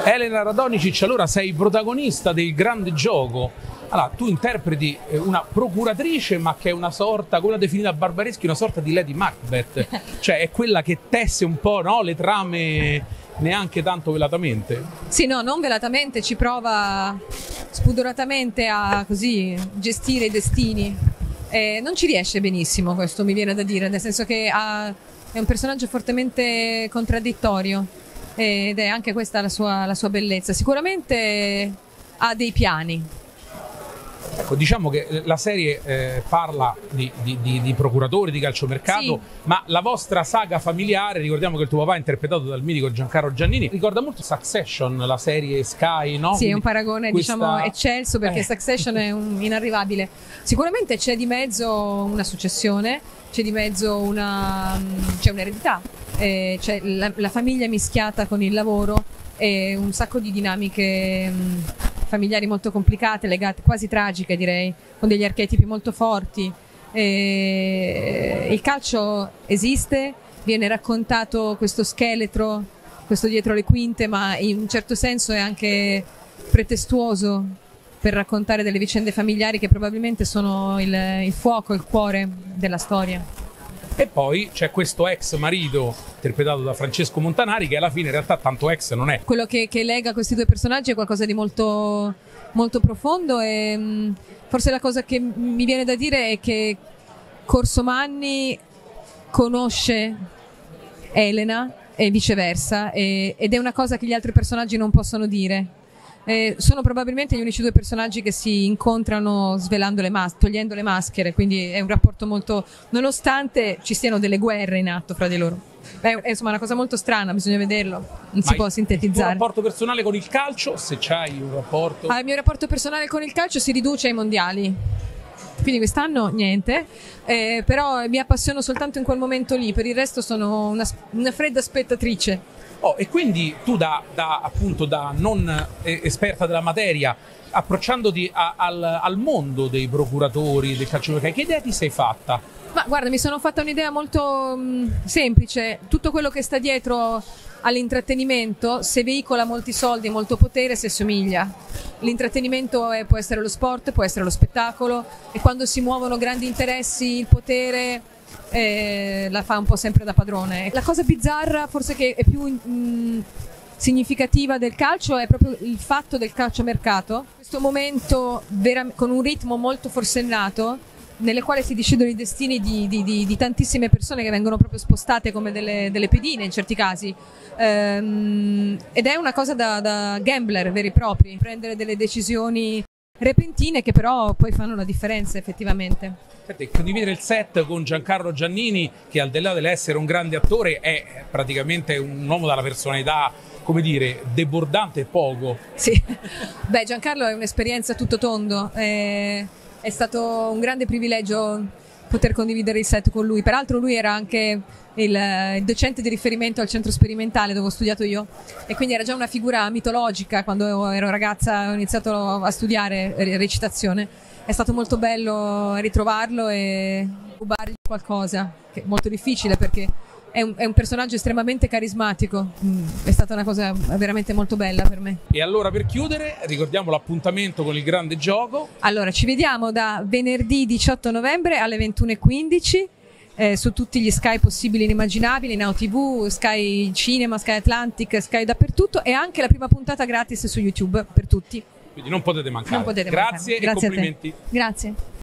Elena Radonjic, allora sei protagonista del grande gioco. Allora, tu interpreti una procuratrice, ma che è una sorta, come l'ha definita Barbareschi, una sorta di Lady Macbeth, cioè è quella che tesse un po', no, le trame neanche tanto velatamente. Sì, no, non velatamente, ci prova spudoratamente a così gestire i destini. Non ci riesce benissimo, questo mi viene da dire, nel senso che è un personaggio fortemente contraddittorio ed è anche questa la sua bellezza. Sicuramente ha dei piani. Ecco, diciamo che la serie parla di procuratori, di calciomercato, Sì. ma la vostra saga familiare, ricordiamo che il tuo papà è interpretato dal mitico Giancarlo Giannini, ricorda molto Succession, la serie Sky, no? Sì, Quindi è un paragone diciamo eccelso, perché Succession è inarrivabile. Sicuramente c'è di mezzo una successione, c'è di mezzo c'è un'eredità, c'è la famiglia mischiata con il lavoro e un sacco di dinamiche familiari molto complicate, legate, quasi tragiche direi, con degli archetipi molto forti. Il calcio esiste, viene raccontato questo scheletro, questo dietro le quinte, ma in un certo senso è anche pretestuoso per raccontare delle vicende familiari che probabilmente sono il fuoco, il cuore della storia. E poi c'è questo ex marito interpretato da Francesco Montanari, che alla fine in realtà tanto ex non è. Quello che lega questi due personaggi è qualcosa di molto, molto profondo e forse la cosa che mi viene da dire è che Corsomanni conosce Elena e viceversa ed è una cosa che gli altri personaggi non possono dire. Sono probabilmente gli unici due personaggi che si incontrano svelando togliendo le maschere, quindi è un rapporto molto, nonostante ci siano delle guerre in atto fra di loro. È insomma una cosa molto strana, bisogna vederlo, non si può sintetizzare. Il tuo rapporto personale con il calcio, se c'hai un rapporto? Il mio rapporto personale con il calcio si riduce ai mondiali, quindi quest'anno niente, però mi appassiono soltanto in quel momento lì, per il resto sono una fredda spettatrice. E quindi tu appunto da non esperta della materia, approcciandoti al mondo dei procuratori, del calciomercato, che idea ti sei fatta? Ma guarda, mi sono fatta un'idea molto semplice. Tutto quello che sta dietro all'intrattenimento, se veicola molti soldi e molto potere, si assomiglia. L'intrattenimento può essere lo sport, può essere lo spettacolo, e quando si muovono grandi interessi, il potere la fa un po' sempre da padrone. La cosa bizzarra, forse che è più significativa del calcio, è proprio il fatto del calciomercato. Questo momento con un ritmo molto forsennato, nelle quali si decidono i destini di tantissime persone che vengono proprio spostate come delle pedine in certi casi, ed è una cosa da gambler veri e propri, prendere delle decisioni repentine che però poi fanno la differenza effettivamente. Senti, condividere il set con Giancarlo Giannini, che al di là dell'essere un grande attore è praticamente un uomo dalla personalità, come dire, debordante e poco. Sì, beh, Giancarlo è un'esperienza a tutto tondo, è stato un grande privilegio poter condividere il set con lui. Peraltro lui era anche il docente di riferimento al centro sperimentale dove ho studiato io, e quindi era già una figura mitologica. Quando ero ragazza ho iniziato a studiare recitazione. È stato molto bello ritrovarlo e rubargli qualcosa, che è molto difficile perché è un personaggio estremamente carismatico. È stata una cosa veramente molto bella per me. E allora, per chiudere, ricordiamo l'appuntamento con il grande gioco. Allora, ci vediamo da venerdì 18 novembre alle 21:15 su tutti gli Sky possibili e immaginabili, Now TV, Sky Cinema, Sky Atlantic, Sky dappertutto, e anche la prima puntata gratis su YouTube per tutti. Quindi non potete mancare. Non potete Grazie mancare. e complimenti. Grazie.